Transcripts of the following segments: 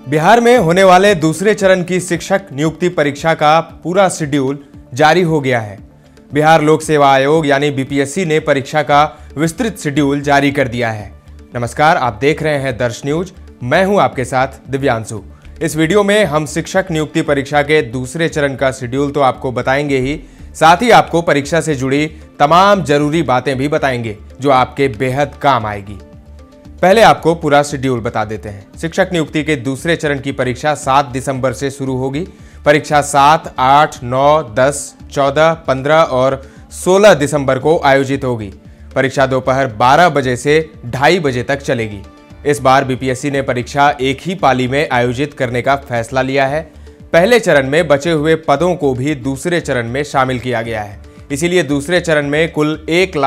बिहार में होने वाले दूसरे चरण की शिक्षक नियुक्ति परीक्षा का पूरा शेड्यूल जारी हो गया है। बिहार लोक सेवा आयोग यानी बीपीएससी ने परीक्षा का विस्तृत शेड्यूल जारी कर दिया है। नमस्कार, आप देख रहे हैं दर्श न्यूज। मैं हूं आपके साथ दिव्यांशु। इस वीडियो में हम शिक्षक नियुक्ति परीक्षा के दूसरे चरण का शेड्यूल तो आपको बताएंगे ही, साथ ही आपको परीक्षा से जुड़ी तमाम जरूरी बातें भी बताएंगे जो आपके बेहद काम आएगी। पहले आपको पूरा शेड्यूल बता देते हैं। शिक्षक नियुक्ति के दूसरे चरण की परीक्षा 7 दिसंबर से शुरू होगी। परीक्षा 7, 8, 9, 10, 14, 15 और 16 दिसंबर को आयोजित होगी। परीक्षा दोपहर 12 बजे से 2:30 बजे तक चलेगी। इस बार बीपीएससी ने परीक्षा एक ही पाली में आयोजित करने का फैसला लिया है। पहले चरण में बचे हुए पदों को भी दूसरे चरण में शामिल किया गया है। इसीलिए दूसरे चरण में कुल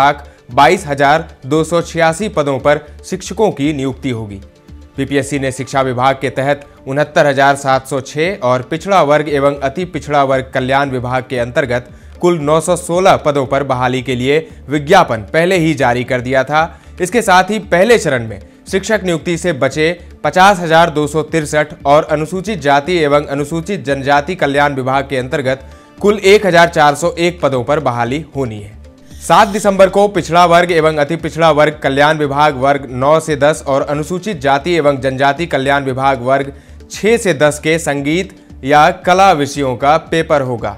1,22,286 पदों पर शिक्षकों की नियुक्ति होगी। बीपीएससी ने शिक्षा विभाग के तहत 69,706 और पिछड़ा वर्ग एवं अति पिछड़ा वर्ग कल्याण विभाग के अंतर्गत कुल 916 पदों पर बहाली के लिए विज्ञापन पहले ही जारी कर दिया था। इसके साथ ही पहले चरण में शिक्षक नियुक्ति से बचे 50,263 और अनुसूचित जाति एवं अनुसूचित जनजाति कल्याण विभाग के अंतर्गत कुल 1,401 पदों पर बहाली होनी है। 7 दिसंबर को पिछड़ा वर्ग एवं अति पिछड़ा वर्ग कल्याण विभाग वर्ग 9 से 10 और अनुसूचित जाति एवं जनजाति कल्याण विभाग वर्ग 6 से 10 के संगीत या कला विषयों का पेपर होगा।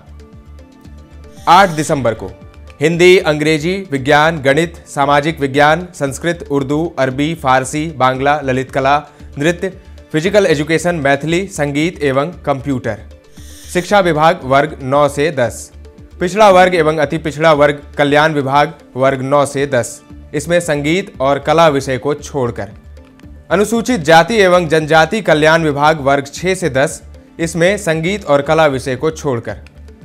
8 दिसंबर को हिंदी, अंग्रेजी, विज्ञान, गणित, सामाजिक विज्ञान, संस्कृत, उर्दू, अरबी, फारसी, बांग्ला, ललित कला, नृत्य, फिजिकल एजुकेशन, मैथिली, संगीत एवं कंप्यूटर। शिक्षा विभाग वर्ग 9 से 10। पिछड़ा वर्ग एवं अति पिछड़ा वर्ग कल्याण विभाग वर्ग 9 से 10, इसमें संगीत और कला विषय को छोड़कर। अनुसूचित जाति एवं जनजाति कल्याण विभाग वर्ग 6 से 10, इसमें संगीत और कला विषय को छोड़कर।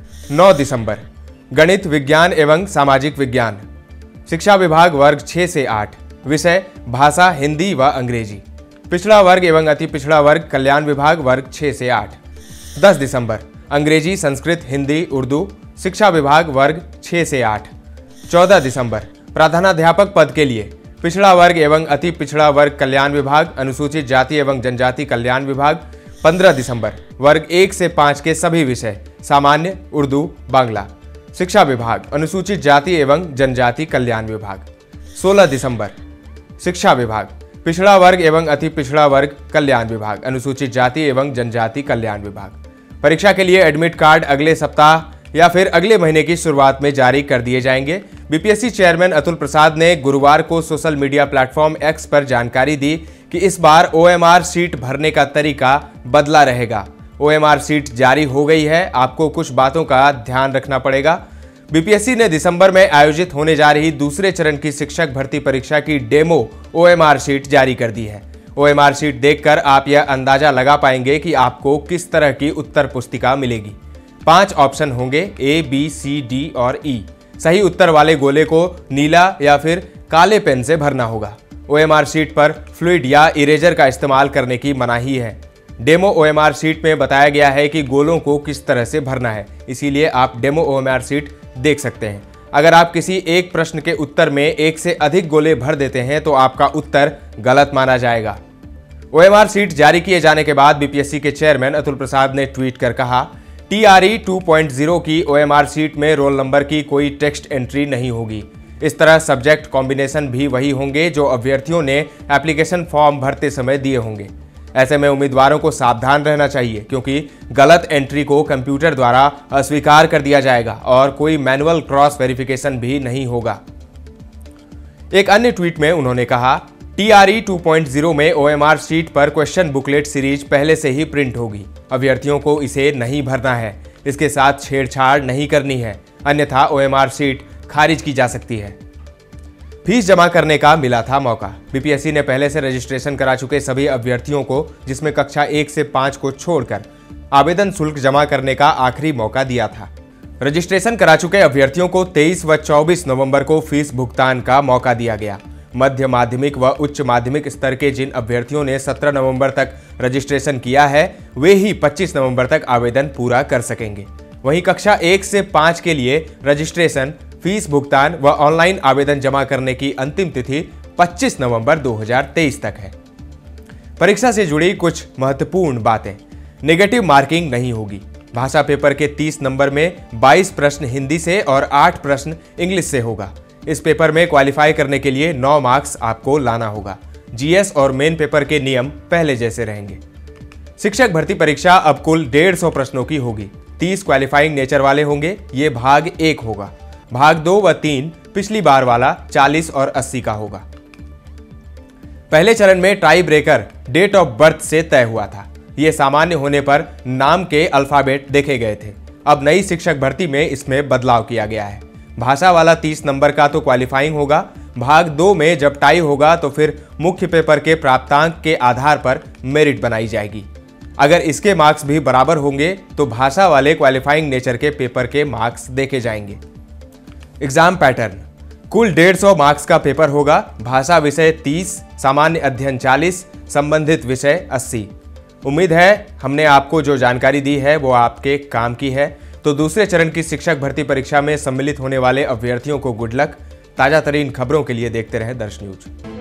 9 दिसंबर गणित, विज्ञान एवं सामाजिक विज्ञान। शिक्षा विभाग वर्ग 6 से 8, विषय भाषा, हिंदी व अंग्रेजी। पिछड़ा वर्ग एवं अति पिछड़ा वर्ग कल्याण विभाग वर्ग 6 से 8। 10 दिसंबर अंग्रेजी, संस्कृत, हिंदी, उर्दू। शिक्षा विभाग वर्ग 6 से 8। 14 दिसंबर प्रधानाध्यापक पद के लिए पिछड़ा वर्ग एवं अति पिछड़ा वर्ग कल्याण विभाग, अनुसूचित जाति एवं जनजाति कल्याण विभाग। 15 दिसंबर वर्ग 1 से 5 के सभी विषय सामान्य, उर्दू, बांग्ला। शिक्षा विभाग, अनुसूचित जाति एवं जनजाति कल्याण विभाग। 16 दिसंबर शिक्षा विभाग, पिछड़ा वर्ग एवं अति पिछड़ा वर्ग कल्याण विभाग, अनुसूचित जाति एवं जनजाति कल्याण विभाग। परीक्षा के लिए एडमिट कार्ड अगले सप्ताह या फिर अगले महीने की शुरुआत में जारी कर दिए जाएंगे। बीपीएससी चेयरमैन अतुल प्रसाद ने गुरुवार को सोशल मीडिया प्लेटफॉर्म एक्स पर जानकारी दी कि इस बार ओएमआर शीट भरने का तरीका बदला रहेगा। ओएमआर शीट जारी हो गई है, आपको कुछ बातों का ध्यान रखना पड़ेगा। बीपीएससी ने दिसंबर में आयोजित होने जा रही दूसरे चरण की शिक्षक भर्ती परीक्षा की डेमो ओएमआर शीट जारी कर दी है। ओएमआर शीट देखकर आप यह अंदाजा लगा पाएंगे कि आपको किस तरह की उत्तर पुस्तिका मिलेगी। 5 ऑप्शन होंगे, ए, बी, सी, डी और ई। सही उत्तर वाले गोले को नीला या फिर काले पेन से भरना होगा। ओएमआर शीट पर फ्लूइड या इरेजर का इस्तेमाल करने की मनाही है। डेमो ओएमआर शीट में बताया गया है कि गोलों को किस तरह से भरना है, इसीलिए आप डेमो ओएमआर शीट देख सकते हैं। अगर आप किसी एक प्रश्न के उत्तर में एक से अधिक गोले भर देते हैं तो आपका उत्तर गलत माना जाएगा। ओएमआर शीट जारी किए जाने के बाद बीपीएससी के चेयरमैन अतुल प्रसाद ने ट्वीट कर कहा, टीआरई 2.0 की ओएमआर शीट में रोल नंबर की कोई टेक्स्ट एंट्री नहीं होगी। इस तरह सब्जेक्ट कॉम्बिनेशन भी वही होंगे जो अभ्यर्थियों ने एप्लीकेशन फॉर्म भरते समय दिए होंगे। ऐसे में उम्मीदवारों को सावधान रहना चाहिए क्योंकि गलत एंट्री को कंप्यूटर द्वारा अस्वीकार कर दिया जाएगा और कोई मैनुअल क्रॉस वेरिफिकेशन भी नहीं होगा। एक अन्य ट्वीट में उन्होंने कहा, टीआरई 2.0 में ओएमआर शीट पर क्वेश्चन बुकलेट सीरीज पहले से ही प्रिंट होगी। अभ्यर्थियों को इसे नहीं भरना है, इसके साथ छेड़छाड़ नहीं करनी है, अन्यथा ओएमआर शीट खारिज की जा सकती है। फीस जमा करने का मिला था मौका। बीपीएससी ने पहले से रजिस्ट्रेशन करा चुके सभी अभ्यर्थियों को, जिसमें कक्षा 1 से 5 को छोड़कर, आवेदन शुल्क जमा करने का आखिरी मौका दिया था। रजिस्ट्रेशन करा चुके अभ्यर्थियों को 23 व 24 नवंबर को फीस भुगतान का मौका दिया गया। मध्य माध्यमिक व उच्च माध्यमिक स्तर के जिन अभ्यर्थियों ने 17 नवंबर तक रजिस्ट्रेशन किया है, वे ही 25 नवंबर तक आवेदन पूरा कर सकेंगे। वहीं कक्षा 1 से 5 के लिए रजिस्ट्रेशन, फीस भुगतान व ऑनलाइन आवेदन जमा करने की अंतिम तिथि 25 नवंबर 2023 तक है। परीक्षा से जुड़ी कुछ महत्वपूर्ण बातें। नेगेटिव मार्किंग नहीं होगी। भाषा पेपर के 30 नंबर में 22 प्रश्न हिंदी से और 8 प्रश्न इंग्लिश से होगा। इस पेपर में क्वालिफाई करने के लिए 9 मार्क्स आपको लाना होगा। जीएस और मेन पेपर के नियम पहले जैसे रहेंगे। शिक्षक भर्ती परीक्षा अब कुल 150 प्रश्नों की होगी। 30 क्वालिफाइंग नेचर वाले होंगे, ये भाग 1 होगा। भाग 2 व 3 पिछली बार वाला 40 और 80 का होगा। पहले चरण में tie breaker date of birth से तय हुआ था। यह सामान्य होने पर नाम के अल्फाबेट देखे गए थे। अब नई शिक्षक भर्ती में इसमें बदलाव किया गया है। भाषा वाला 30 नंबर का तो क्वालिफाइंग होगा। भाग 2 में जब टाई होगा तो फिर मुख्य पेपर के प्राप्तांक के आधार पर मेरिट बनाई जाएगी। अगर इसके मार्क्स भी बराबर होंगे तो भाषा वाले क्वालिफाइंग नेचर के पेपर के मार्क्स देखे जाएंगे। एग्जाम पैटर्न कुल 150 मार्क्स का पेपर होगा। भाषा विषय 30, सामान्य अध्ययन 40, संबंधित विषय 80। उम्मीद है हमने आपको जो जानकारी दी है वो आपके काम की है। तो दूसरे चरण की शिक्षक भर्ती परीक्षा में सम्मिलित होने वाले अभ्यर्थियों को गुड लक। ताजा तरीन खबरों के लिए देखते रहें दर्श न्यूज।